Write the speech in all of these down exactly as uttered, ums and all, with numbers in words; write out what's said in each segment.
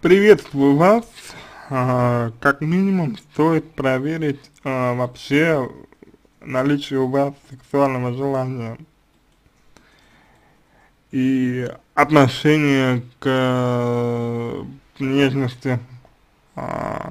Приветствую вас. А, как минимум стоит проверить а, вообще наличие у вас сексуального желания и отношение к э, нежности, а,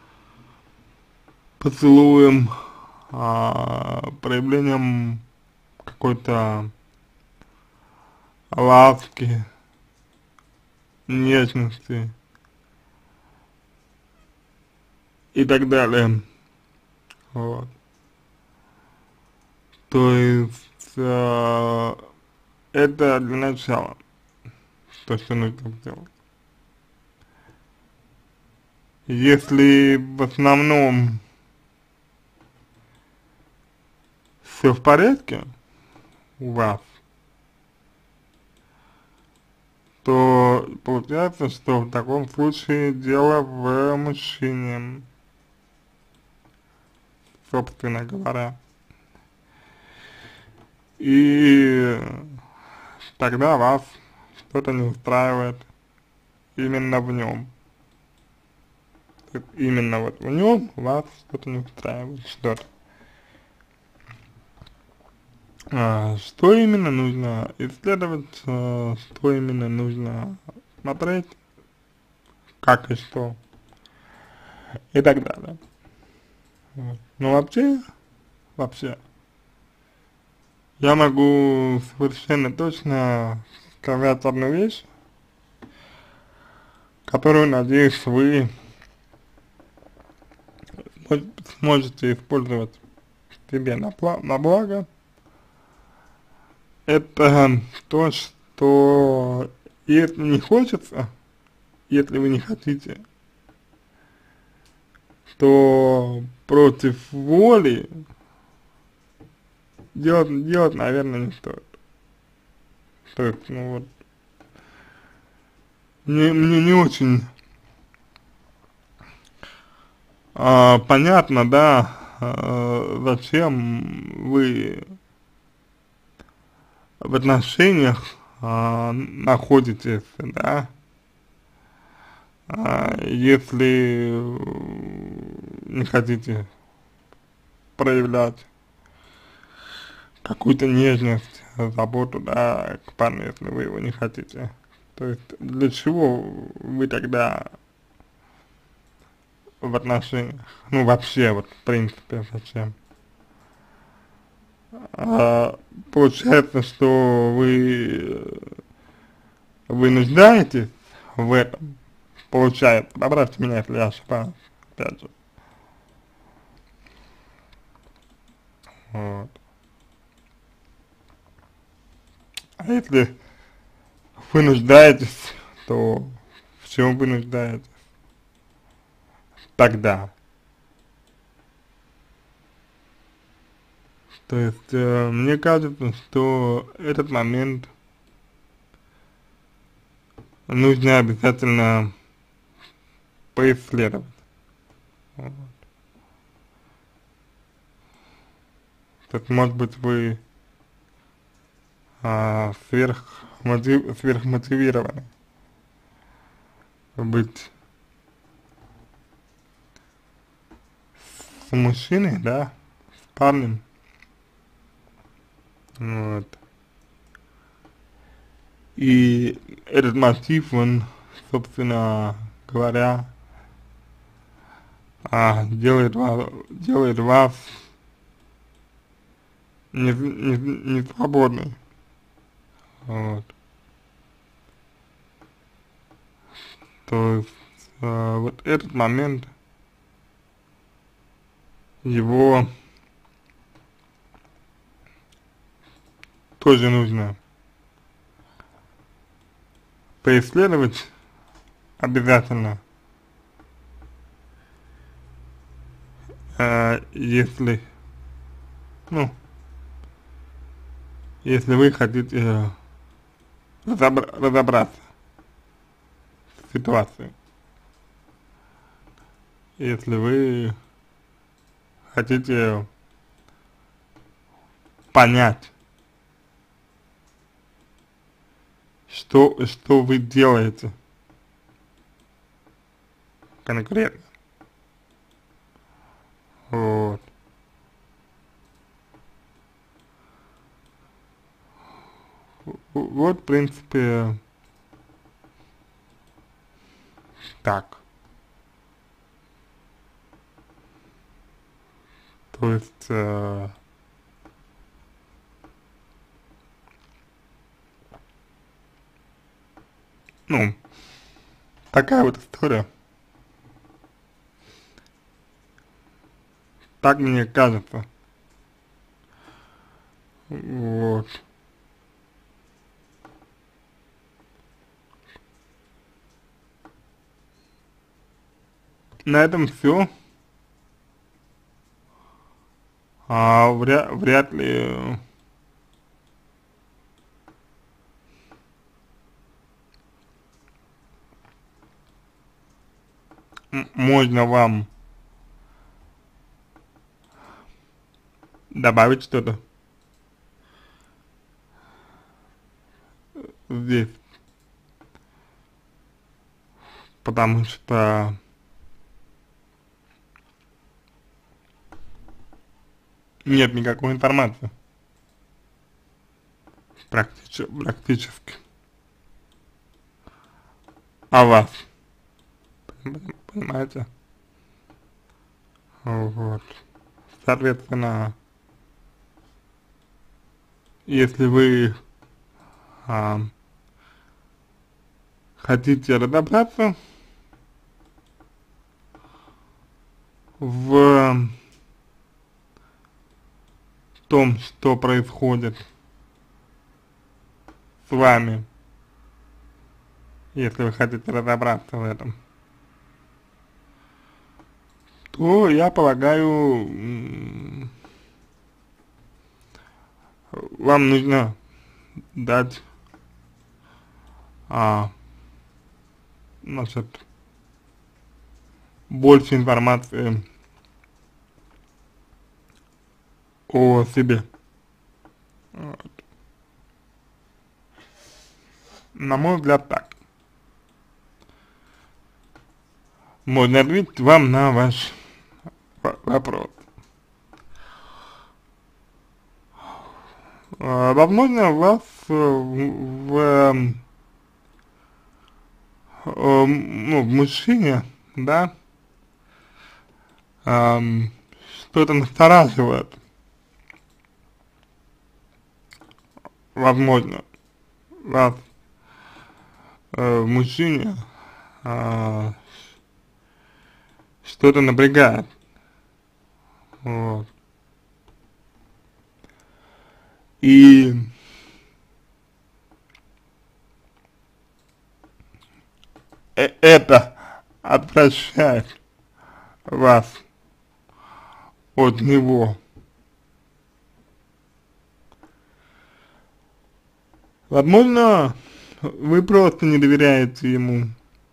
поцелуем, а, проявлением какой-то ласки, нежности и так далее. Вот. То есть э, это для начала, то, что нужно сделать. Если в основном все в порядке у вас, то получается, что в таком случае дело в мужчине, собственно говоря. И тогда вас что-то не устраивает именно в нем. Именно вот в нем вас что-то не устраивает, что-то. А, что именно нужно исследовать, а, что именно нужно смотреть, как и что, и так далее. Вот. Но вообще, вообще, я могу совершенно точно сказать одну вещь, которую, надеюсь, вы сможете использовать себе на, на благо. Это то, что если не хочется, если вы не хотите, то против воли делать, делать, наверное, не стоит. То есть, ну вот, мне, мне не очень а, понятно, да, а, зачем вы в отношениях а, находитесь, да, а, если не хотите проявлять какую-то нежность, заботу, да, к парню, если вы его не хотите. То есть для чего вы тогда в отношениях? Ну вообще, вот в принципе, зачем? А, получается, что вы, вы нуждаетесь в этом, получается, поправьте меня, если я ошибаюсь, опять же. Вот. А если вы нуждаетесь, то в чем вы нуждаетесь тогда? То есть, э, мне кажется, что этот момент нужно обязательно поисследовать. Вот. То есть, может быть, вы а, сверх, мотив, сверхмотивированы быть с мужчиной, да, с парнем. Вот. И этот мотив, он, собственно говоря, а, делает вас, делает вас не, не, не свободной. Вот. То есть, э, вот этот момент, его тоже нужно поисследовать обязательно, э, если, ну, если вы хотите э, разобра разобраться в ситуации, если вы хотите понять, что, что вы делаете конкретно. Вот. Вот, в принципе, так. То есть, э, ну, такая вот история. Так мне кажется. Вот. На этом все. А вряд, вряд ли м- можно вам добавить что-то здесь, потому что нет никакой информации практически, практически о вас, понимаете? Вот. Соответственно, если вы а, хотите разобраться в том, что происходит с вами, если вы хотите разобраться в этом, то я полагаю, м, вам нужно дать, а, значит, больше информации о себе. Вот. На мой взгляд, так. Можно ответить вам на ваш в- вопрос. А, возможно, у вас э, в, в, эм, э, ну, в мужчине, да, эм, что-то настораживает, возможно, вас э, в мужчине э, что-то напрягает, вот. И э- это отвращает вас от него. Возможно, вы просто не доверяете ему.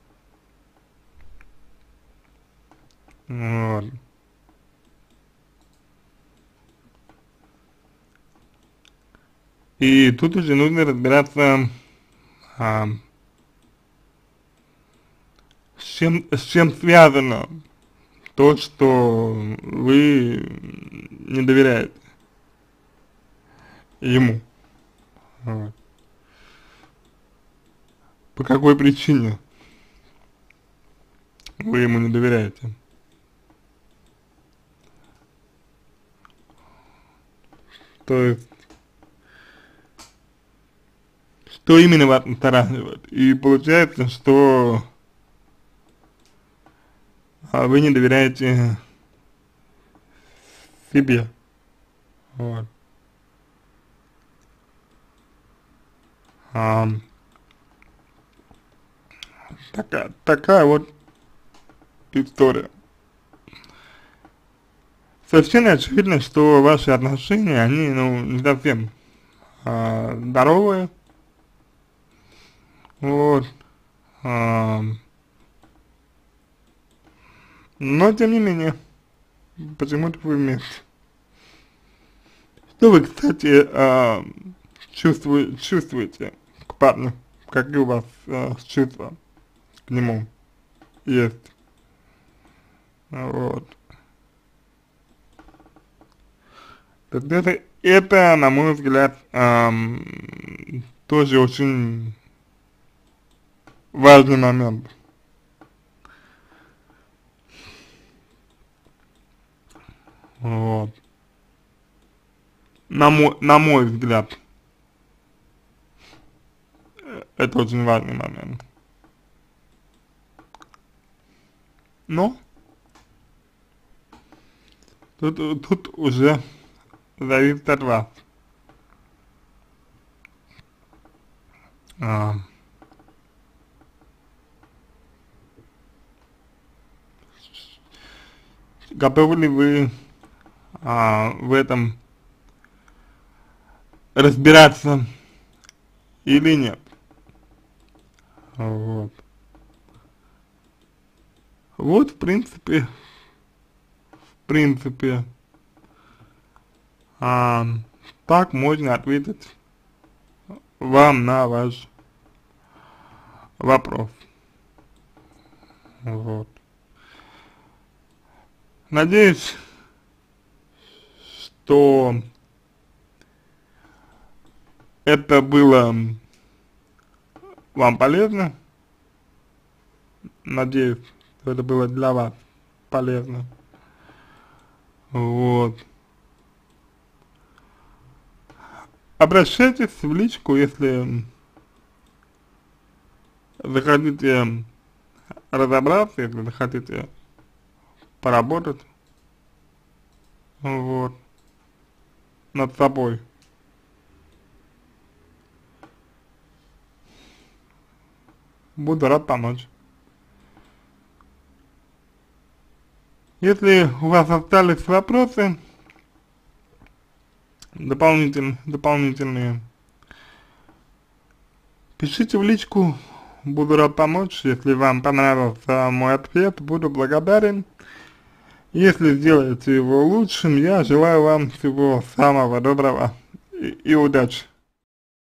Вот. И тут уже нужно разбираться, а, с чем, с чем связано то, что вы не доверяете ему. Вот. По какой причине вы ему не доверяете? То есть, что именно вас настораживает? И получается, что а, вы не доверяете себе. Вот. А, такая, такая вот история. Совершенно очевидно, что ваши отношения, они, ну, не совсем а, здоровые. Вот. А, но, тем не менее, почему-то вы вместе. Что вы, кстати, а, чувствуете, чувствуете к парню? Какие у вас а, чувства к нему есть? Вот. То есть это, это, на мой взгляд, эм, тоже очень важный момент. Вот. На мой, на мой взгляд, э, это очень важный момент. Но тут, тут уже зависит от вас. А, готовы ли вы а, в этом разбираться или нет? Вот. Вот, в принципе, в принципе, а, так можно ответить вам на ваш вопрос. Вот. Надеюсь, что это было вам полезно. Надеюсь, что это было для вас полезно. Вот. Обращайтесь в личку, если захотите разобраться, если захотите поработать, вот, над собой. Буду рад помочь. Если у вас остались вопросы дополнительные, дополнительные, пишите в личку, буду рад помочь. Если вам понравился мой ответ, буду благодарен. Если сделаете его лучшим, я желаю вам всего самого доброго и, и удачи.